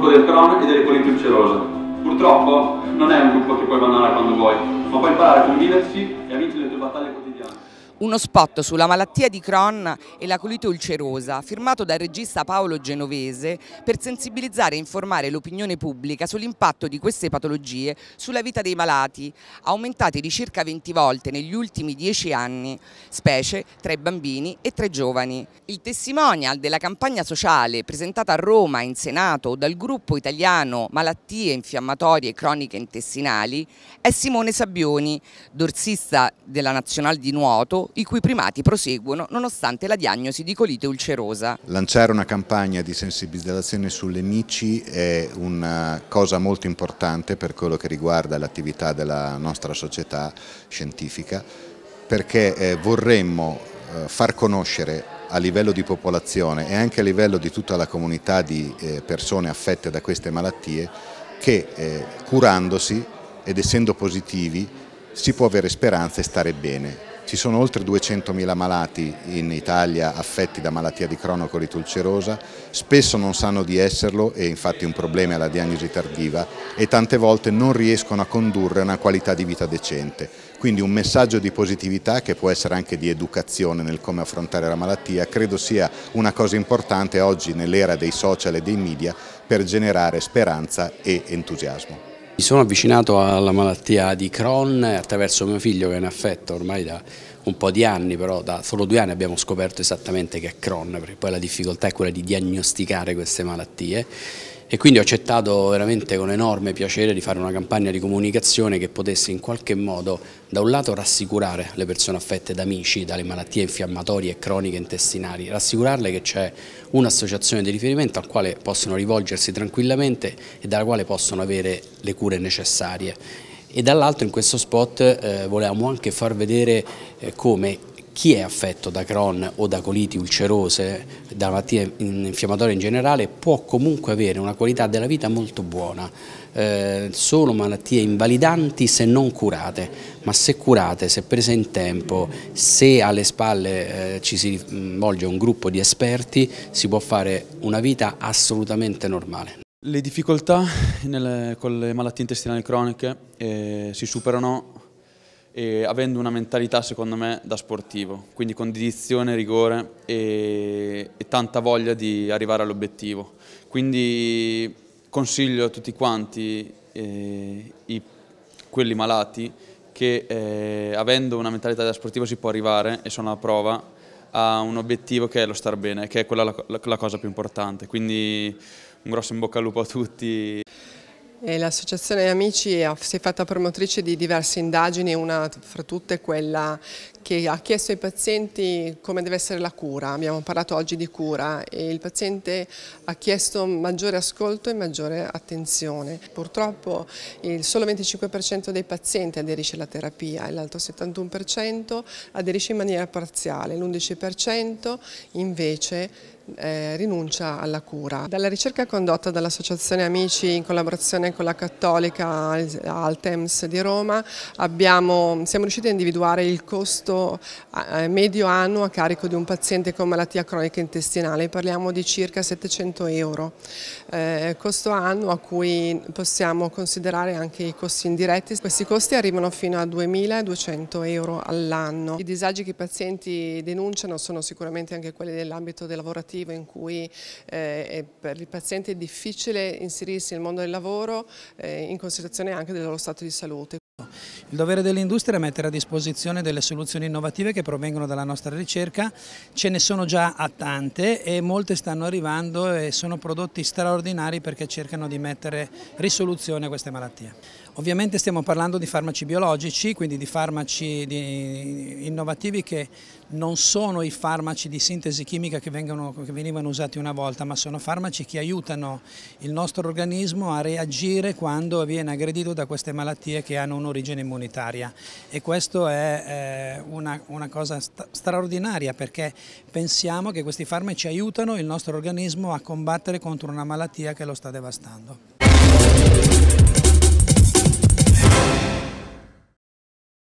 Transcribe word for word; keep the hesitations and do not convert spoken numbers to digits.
gruppo del Crohn e delle coliti ulcerose. Purtroppo non è un gruppo che puoi abbandonare quando vuoi, ma puoi imparare a conviverci e a vincere le tue battaglie quotidiane. Uno spot sulla malattia di Crohn e la colite ulcerosa, firmato dal regista Paolo Genovese per sensibilizzare e informare l'opinione pubblica sull'impatto di queste patologie sulla vita dei malati, aumentate di circa venti volte negli ultimi dieci anni, specie tra i bambini e tra i giovani. Il testimonial della campagna sociale presentata a Roma in Senato dal gruppo italiano Malattie Infiammatorie Croniche Intestinali è Simone Sabbioni, dorsista della Nazionale di Nuoto, i cui primati proseguono nonostante la diagnosi di colite ulcerosa. Lanciare una campagna di sensibilizzazione sulle mici è una cosa molto importante per quello che riguarda l'attività della nostra società scientifica, perché eh, vorremmo eh, far conoscere a livello di popolazione e anche a livello di tutta la comunità di eh, persone affette da queste malattie che eh, curandosi ed essendo positivi si può avere speranza e stare bene. Ci sono oltre duecentomila malati in Italia affetti da malattia di Crohn o colite ulcerosa, spesso non sanno di esserlo e infatti un problema è la diagnosi tardiva e tante volte non riescono a condurre una qualità di vita decente. Quindi un messaggio di positività che può essere anche di educazione nel come affrontare la malattia, credo sia una cosa importante oggi nell'era dei social e dei media per generare speranza e entusiasmo. Mi sono avvicinato alla malattia di Crohn attraverso mio figlio che ne è affetto ormai da un po' di anni, però da solo due anni abbiamo scoperto esattamente che è Crohn, perché poi la difficoltà è quella di diagnosticare queste malattie. E quindi ho accettato veramente con enorme piacere di fare una campagna di comunicazione che potesse in qualche modo da un lato rassicurare le persone affette da mici, dalle malattie infiammatorie e croniche intestinali, rassicurarle che c'è un'associazione di riferimento al quale possono rivolgersi tranquillamente e dalla quale possono avere le cure necessarie. E dall'altro in questo spot eh, volevamo anche far vedere eh, come chi è affetto da Crohn o da coliti ulcerose, da malattie infiammatorie in generale, può comunque avere una qualità della vita molto buona. Eh, sono malattie invalidanti se non curate, ma se curate, se prese in tempo, se alle spalle eh, ci si rivolge un gruppo di esperti, si può fare una vita assolutamente normale. Le difficoltà nelle, con le malattie intestinali croniche eh, si superano e avendo una mentalità secondo me da sportivo, quindi con dedizione, rigore e, e tanta voglia di arrivare all'obiettivo. Quindi consiglio a tutti quanti, eh, i, quelli malati, che eh, avendo una mentalità da sportivo si può arrivare, e sono alla prova, a un obiettivo che è lo star bene, che è quella la, la, la cosa più importante. Quindi un grosso in bocca al lupo a tutti. L'associazione Amici si è fatta promotrice di diverse indagini, una fra tutte quella che ha chiesto ai pazienti come deve essere la cura. Abbiamo parlato oggi di cura e il paziente ha chiesto maggiore ascolto e maggiore attenzione. Purtroppo il solo venticinque per cento dei pazienti aderisce alla terapia e l'altro settantuno per cento aderisce in maniera parziale, l'undici per cento invece Eh, rinuncia alla cura. Dalla ricerca condotta dall'Associazione Amici in collaborazione con la Cattolica Altems di Roma abbiamo, siamo riusciti a individuare il costo eh, medio annuo a carico di un paziente con malattia cronica intestinale, parliamo di circa settecento euro, eh, costo annuo a cui possiamo considerare anche i costi indiretti. Questi costi arrivano fino a duemiladuecento euro all'anno. I disagi che i pazienti denunciano sono sicuramente anche quelli dell'ambito del lavorativo, in cui eh, per il paziente è difficile inserirsi nel mondo del lavoro eh, in considerazione anche del loro stato di salute. Il dovere dell'industria è mettere a disposizione delle soluzioni innovative che provengono dalla nostra ricerca, ce ne sono già a tante e molte stanno arrivando e sono prodotti straordinari perché cercano di mettere risoluzione a queste malattie. Ovviamente stiamo parlando di farmaci biologici, quindi di farmaci di innovativi che non sono i farmaci di sintesi chimica che, vengono, che venivano usati una volta, ma sono farmaci che aiutano il nostro organismo a reagire quando viene aggredito da queste malattie che hanno un'origine immunitaria. E questo è eh, una, una cosa straordinaria perché pensiamo che questi farmaci aiutano il nostro organismo a combattere contro una malattia che lo sta devastando.